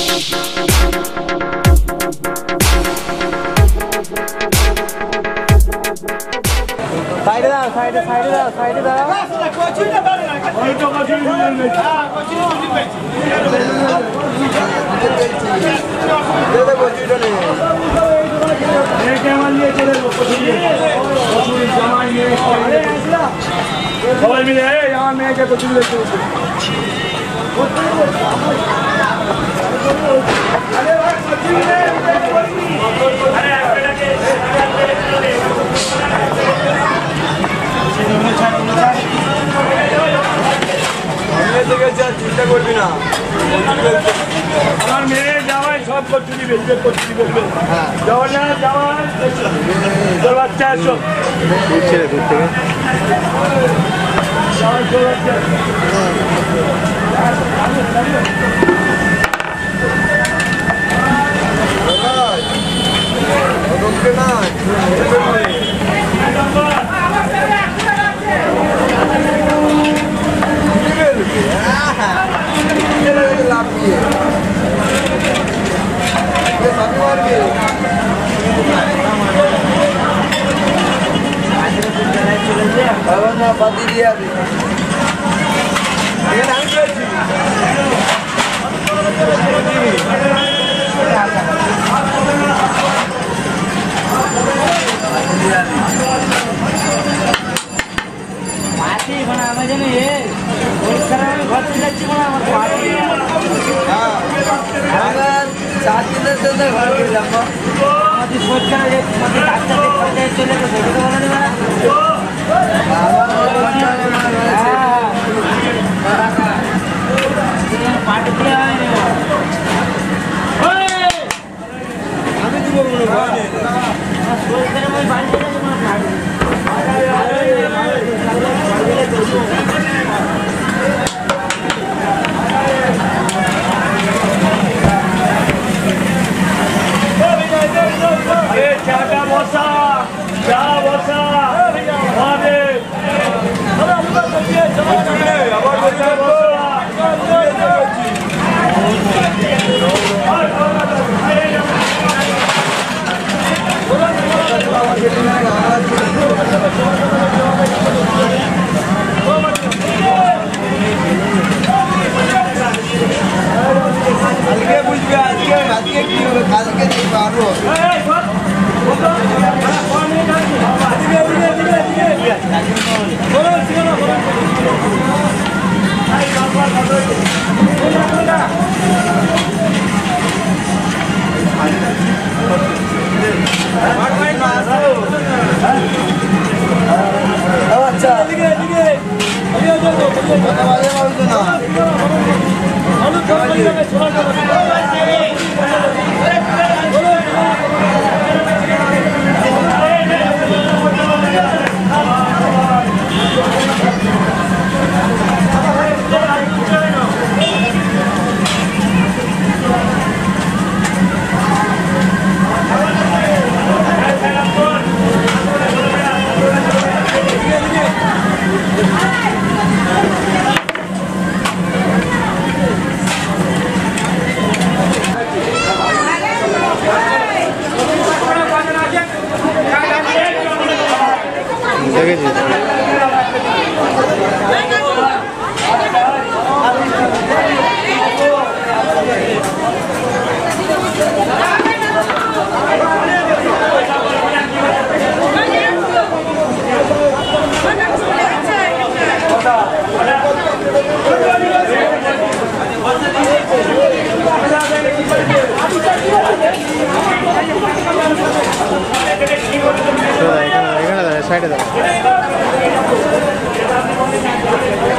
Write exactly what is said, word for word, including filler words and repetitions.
সাইডে দাও সাইডে সাইডে দাও সাইডে দাও কচুরিটা দাও না ওই তো কচুরি দিবেন হ্যাঁ কচুরি দিবেন দাদা কচুরিটা নেই এই কেমন নিয়ে চলে যাবো কচুরি কচুরি জামাই নিয়ে আরে আসলা সবাই মিলে এই আমার মেয়েকে কচুরি দিতে আরে ভাই কচুরি নে আরে আপনাকে চিন্তা করবি না আমার মেয়ে যাওয়াই সব কচুরি বেলবে কচুরি বেলবে যাওয়া না যাওয়া তোর বাচ্চা আসো দূর ছেড়ে দূর থেকে পাতি দিয়ে আছে এখানে আমি চলছি পাতি মানে আমার জানি এ পরীক্ষার আমি ঘর থেকে যাচ্ছি মানে আমার পাতি হ্যাঁ আমার চার দিনের জন্য ঘর করে যাবো আমাদের পরীক্ষা যে আমাদের ডাক্তার দেখতে চলে গেছে দেখতে বলে না আমি দিব চাটা বসা চা বসা আজকে বুঝবে আজকে আজকে কি হবে কালকে দেখবো আরো আচ্ছা সাইডে দাও